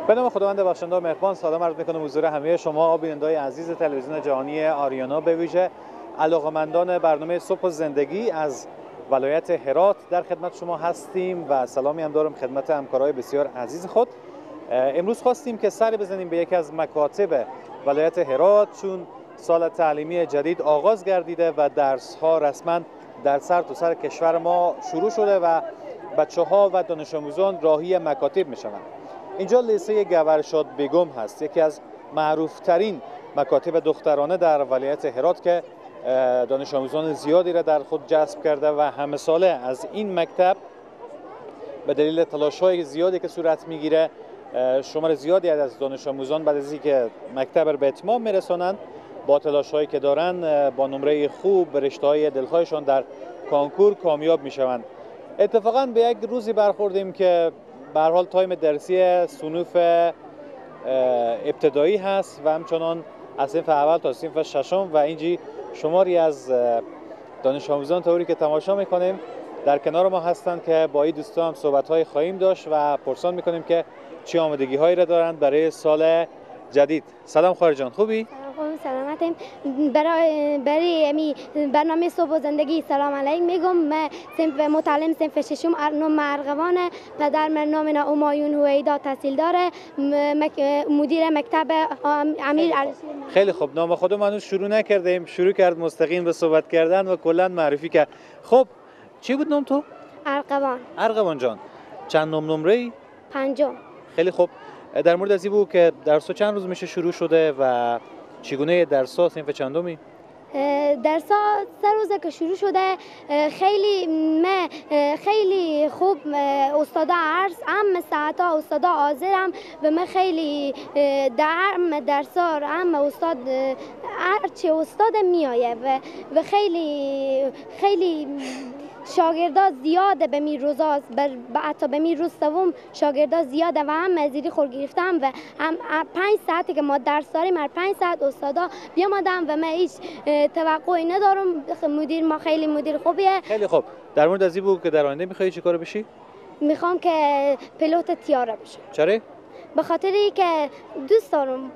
به نام خداوند بخشنده و مهربان سلام عرض می‌کنم حضور همه شما بینندگان عزیز تلویزیون جهانی آریانا، به ویژه علاقه‌مندان برنامه صبح و زندگی از ولایت هرات در خدمت شما هستیم و سلامی هم دارم خدمت همکارای بسیار عزیز خود. امروز خواستیم که سر بزنیم به یکی از مکاتب ولایت هرات، چون سال تعلیمی جدید آغاز گردیده و درس‌ها رسما در سرتاسر کشور ما شروع شده و بچه‌ها و دانش آموزان راهی مکاتب می‌شوند. اینجا لیسه گورشاد بیگم هست، یکی از معروفترین مکاتب دخترانه در ولایت هرات که دانش آموزان زیادی را در خود جذب کرده و همه ساله از این مکتب به دلیل تلاش‌های زیادی که صورت میگیره شمار زیادی از دانش آموزان بعد از اینکه مکتب را به اتمام میرسانند با تلاش‌هایی که دارن با نمره خوب به رشته‌های دلخواهشان در کنکور کامیاب میشوند. اتفاقا به یک روزی برخوردیم که به هر حال تایم درسی صنوف ابتدایی هست و همچنان از صنف اول تا صنف ششم و اینجی شماری از دانش آموزان طوری که تماشا میکنیم در کنار ما هستند که با این دوستان هم صحبت‌های خواهیم داشت و پرسان میکنیم که چه آمادگی هایی را دارند برای سال جدید. سلام خواهر جان، خوبی؟ سلامتیم. برای امی برنامه صبح و زندگی سلام علیکم میگم. من متعلم صنف ششم ارنم ارغوان، پدر من نام همایون هویدا تحصیل داره، مدیر مکتب امیر علی. خیلی خوب، نام خودم هنوز شروع نکردیم، شروع کرد مستقیم به صحبت کردن و کلا معرفی کرد. خب چی بود نام تو؟ ارغوان. ارغوان جان، چند نمره؟ پنجم. خیلی خوب، در مورد از این بود که درس‌ها چند روز میشه شروع شده و چگونه درس‌ها صنف چندمی؟ درس‌ها 3 روزه که شروع شده. خیلی خوب استادا عرض هم ساعتا استادا حاضرم و من خیلی در درس‌ها هم استاد هرچی استاد میآیه و خیلی شاگردا زیاده به می روزا، حتی به می روز سوم شاگردا زیاده و هم مزیدی خور گرفتم و هم 5 ساعتی که ما درس داریم هر 5 ساعت استادا بیامدن و من هیچ توقعی ندارم. مدیر ما خیلی مدیر خوبیه. خیلی خوب، در مورد از این بود که در آینده میخوای چی کار بشی؟ میخوام که پیلوت طیاره بشم. چرا؟ به خاطری که دوست دارم.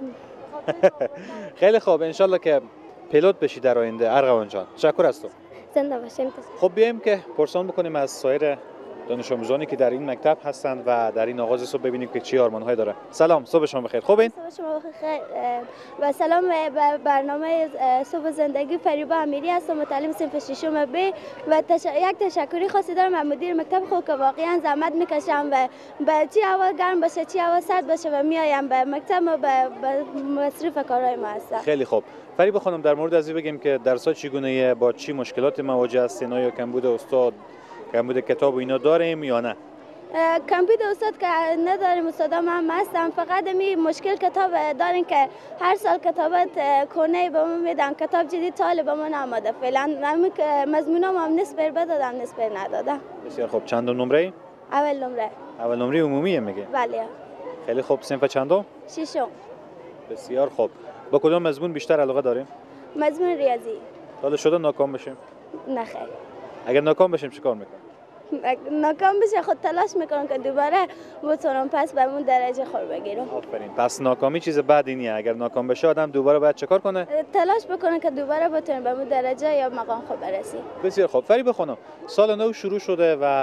خیلی خوب، انشالله که پیلوت بشی در آینده ارغوان جان. تشکر از تو. زنده باشیم. خب بیایم که پرسان بکنیم از سایر دانش آموزانی که در این مکتب هستند و در این آغاز صبح ببینیم که چی آرمان‌هایی داره. سلام، صبح شما بخیر. خوبین؟ صبح شما بخیر و سلام به برنامه صبح زندگی. فریبا امیری هستم، متعلم صنف ششم ب و یک تشکری خاصی دارم از مدیر مکتب خود که واقعا زحمت میکشم و به چی هوا گرم باشه چی هوا سرد باشه و میایم به مکتب و به مصرف کارهای ما هستم. خیلی خوب. فریبا خانم، در مورد از این بگیم که درس‌ها چگونه، با چی مشکلات مواجه هستین؟ آیا کمبود استاد، کمبود کتاب و اینا داریم یا نه؟ کمبود استاد که نداریم، استادا هم هستن، فقط می مشکل کتاب داریم که هر سال کتابات کنه به ما میدن، کتاب جدید طالب به ما نامده فعلا. مضمونام هم نصف بدادم نصف ندادم. بسیار خوب. چند نمره؟ اول نمره. اول نمره عمومیه میگه؟ بله. خیلی خوب. صنف چندم؟ ششم. بسیار خوب. با کدام مضمون بیشتر علاقه داریم؟ مضمون ریاضی. حالا شده ناکام بشیم؟ نه خیر. اگر ناکام بشیم چیکار میکنیم؟ ناکام بشه خود تلاش میکنم که دوباره بتونم پس به اون درجه خور بگیرم. آفرین. پس ناکامی چیز بدی نیست. اگر ناکام بشه آدم دوباره باید چیکار کنه؟ تلاش بکنه که دوباره بتونه به اون درجه یا مقام خود برسی. بسیار خوب. فریبا خانم، سال نو شروع شده و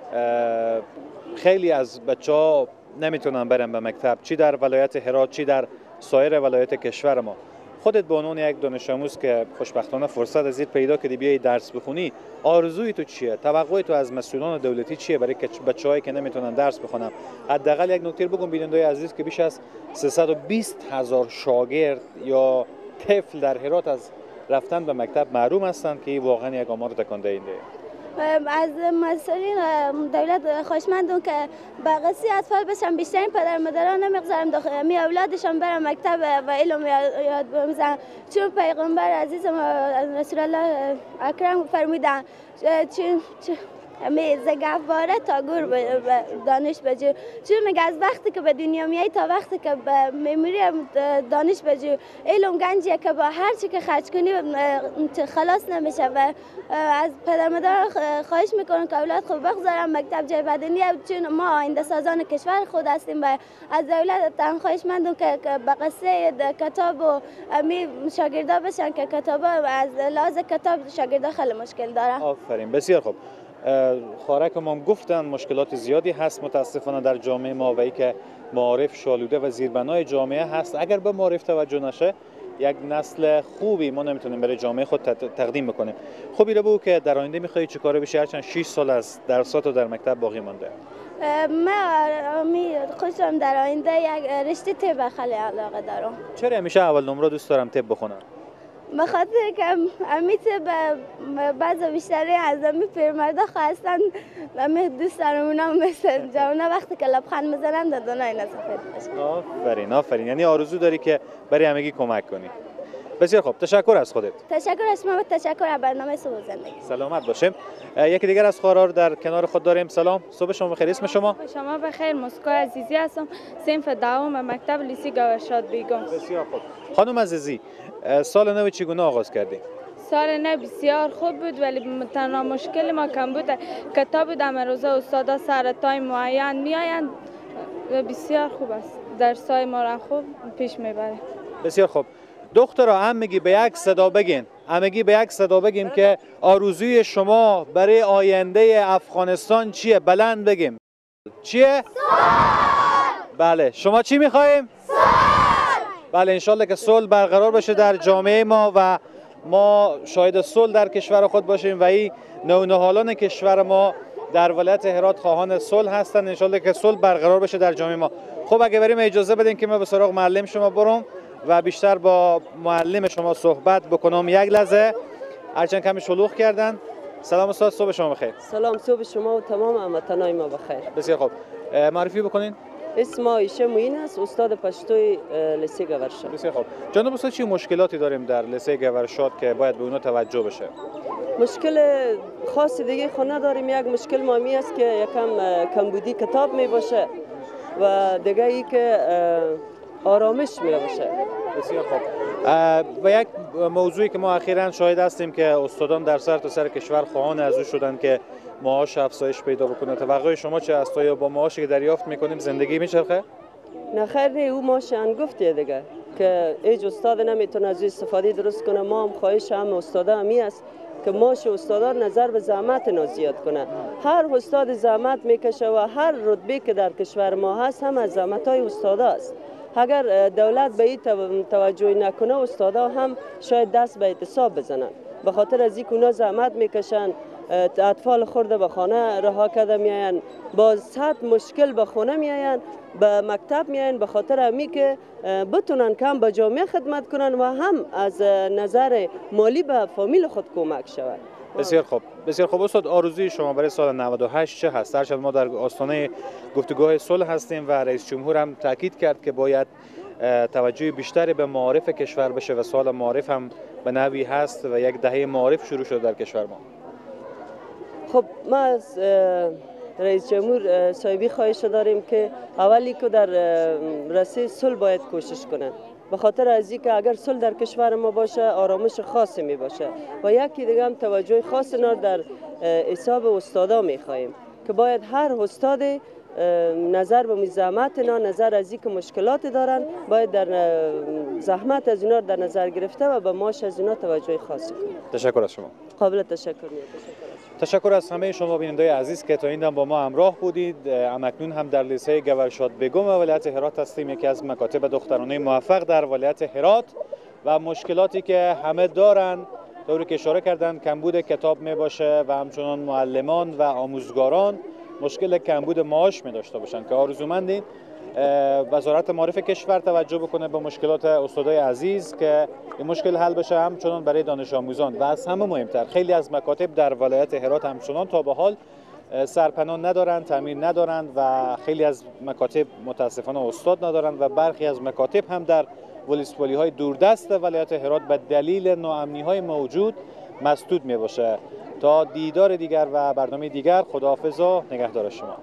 خیلی از بچه‌ها نمیتونن برن به مکتب، چی در ولایت هرات چی در سایر ولایت کشور ما. خودت به عنوان یک دانش آموز که خوشبختانه فرصت از این پیدا کردی بیای درس بخونی، آرزوی تو چیه؟ توقع تو از مسئولان دولتی چیه برای بچه‌هایی که نمیتونن درس بخونن؟ حداقل یک نکته بگم بینندگان عزیز که بیش از 320,000 شاگرد یا طفل در هرات از رفتن به مکتب محروم هستند که واقعا یک آمار تکان دهنده. از مسئولین دولت خواهشمندم که به قصی اطفال بشن، بیشترین پدر مادران نمیگذارم داخل اولادشان برن مکتب و علم یاد بمیزن، چون پیغمبر عزیزم رسول الله اکرم فرمودن می زگفواره تا گور دانش بجو. چون میگه از وقتی که به دنیا میای تا وقتی که به میموری دانش بجو. علم گنجیه که با هر چی که خرج کنی خلاص نمیشه و از پدر مادر خواهش میکنم که اولاد خود بگذارم مکتب جای بدنی، چون ما آینده سازان کشور خود هستیم و از دولت خواهش مندم که به قصه کتاب و می شاگردا بشن که کتاب از لحاظ کتاب شاگردا خیلی مشکل دارن. آفرین، بسیار خوب. خوارک ما گفتن مشکلات زیادی هست متاسفانه در جامعه ما و ای که معارف شالوده و زیربنای جامعه هست. اگر به معارف توجه نشه یک نسل خوبی ما نمیتونیم برای جامعه خود تقدیم بکنیم. خب ایره بگو که در آینده میخوایی چه کاره بشی؟ هرچند 6 سال از درسات در مکتب باقی مانده. من خوشم در آینده یک رشته طب خیلی علاقه دارم. چرا همیشه اول نمره دوست دارم طب بخونم؟ به خاطر که امی طب بعض بیشتری از امی پیرمردا خواستن امی دوست دارم اونا مثل جوانا وقتی که لبخند میزنن دندونای سفید بشه. آفرین آفرین، یعنی آرزو داری که برای همگی کمک کنی. بسیار خوب، تشکر از خودت. تشکر از شما و تشکر از برنامه صبح زندگی. سلامت باشیم. یکی دیگر از خوارا در کنار خود داریم. سلام، صبح شما بخیر. اسم شما؟ شما بخیر. مسکو عزیزی هستم، صنف دوم مکتب لیسه گوشاد بیگم. بسیار خوب. خانم عزیزی، سال نو چگونه آغاز کردی؟ سال نو بسیار خوب بود، ولی تنها مشکل ما کم بود کتاب در روزه استادا سر تایم معین میآیند و بسیار خوب است. درسای ما را خوب پیش میبره. بسیار خوب. دخترا همگی به یک صدا بگین. همگی به یک صدا بگیم که آرزوی شما برای آینده افغانستان چیه؟ بلند بگیم. چیه؟ بله، شما چی میخوایم؟ بله، انشالله که صلح برقرار بشه در جامعه ما و ما شاهد صلح در کشور خود باشیم و این نونهالان کشور ما در ولایت هرات خواهان صلح هستند. انشالله که صلح برقرار بشه در جامعه ما. خب اگه بریم اجازه بدین که ما به سراغ معلم شما برم و بیشتر با معلم شما صحبت بکنم. یک لحظه، هرچند کمی شلوغ کردن. سلام استاد، صبح شما بخیر. سلام، صبح شما و تمام هموطنان ما بخیر. بسیار خوب، معرفی بکنین. اسم عایشه معین است، استاد پشتوی لیسه گورشاد. بسیار خوب. جناب استاد، چه مشکلاتی داریم در لیسه گورشاد که باید به اونها توجه بشه؟ مشکل خاص دیگه خو نداریم. یک مشکل مامی است که یکم کمبودی کتاب می باشه و دیگه ای که آرامش می باشه. بسیار خوب. و یک موضوعی که ما اخیراً شاهد هستیم که استادان در سر تا سر کشور خواهان از او شدن که معاش افزایش پیدا بکنه. توقع شما چه است؟ یا با معاشی که دریافت میکنیم زندگی میچرخه؟ نه خیر، نه، او معاش انگفته دیگه که هیچ استاد نمیتونه از استفاده درست کنه. ما هم خواهش هم استادا همی است که معاش استادا نظر به زحمت نا زیاد کنه. هر استاد زحمت میکشه و هر رتبه که در کشور ما هست هم از زحمت‌های استادا است. اگر دولت به این توجه نکنه استادا هم شاید دست به اعتصاب بزنن. به خاطر از این اونا زحمت میکشن، اطفال خورده به خانه رها کرده میاین، با صد مشکل به خانه میاین، به مکتب میاین، به خاطر همی که بتونن کم به جامعه خدمت کنن و هم از نظر مالی به فامیل خود کمک شود. بسیار خوب، بسیار خوب. استاد، آرزوی شما برای سال 98 چه هست؟ هرچند ما در آستانه گفتگوهای صلح هستیم و رئیس جمهور هم تاکید کرد که باید توجه بیشتری به معارف کشور بشه و سال معارف هم به نوعی هست و یک دهه معارف شروع شد در کشور ما. خب ما از رئیس جمهور صاحبی خواهش داریم که اولی که در رسه صلح باید کوشش کنند. به خاطر از اینکه اگر صلح در کشور ما باشه آرامش خاصی می باشه و یکی دیگه هم توجه خاص نار در حساب استادا می خواهیم که باید هر استاد نظر به زحمت اینا، نظر از اینکه مشکلات دارن، باید در زحمت از اینا در نظر گرفته و به معاش از اینا توجه خاصی کنیم. تشکر از شما. قابل تشکر. تشکر از همه شما بینندگان عزیز که تا این دم با ما همراه بودید. اکنون هم در لیسه گورشاد بیگم ولایت هرات هستیم، یکی از مکاتب دخترانه موفق در ولایت هرات و مشکلاتی که همه دارن طوری که اشاره کردن کمبود کتاب می باشه و همچنان معلمان و آموزگاران مشکل کمبود معاش می داشته باشن که آرزومندیم وزارت معارف کشور توجه بکنه به مشکلات استادای عزیز که این مشکل حل بشه، همچنان برای دانش آموزان و از همه مهمتر خیلی از مکاتب در ولایت هرات همچنان تا به حال سرپناه ندارند، تعمیر ندارند و خیلی از مکاتب متاسفانه استاد ندارند و برخی از مکاتب هم در ولسوالی های دوردست ولایت هرات به دلیل ناامنی های موجود مسدود می باشه. تا دیدار دیگر و برنامه دیگر، خداحافظ و نگهدار شما.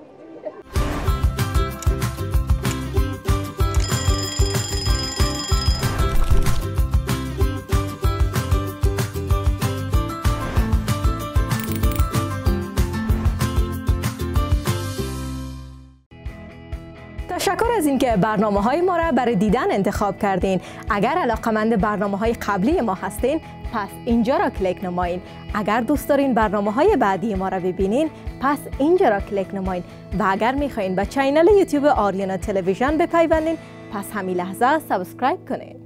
تشکر از اینکه برنامه‌های ما را برای دیدن انتخاب کردین. اگر علاقه‌مند برنامه‌های قبلی ما هستین، پس اینجا را کلیک نمایین. اگر دوست دارین برنامه‌های بعدی ما را ببینین، پس اینجا را کلیک نمایین. و اگر می‌خواین به کانال یوتیوب آریانا تلویزیون بپیوندین، پس همین لحظه سابسکرایب کنین.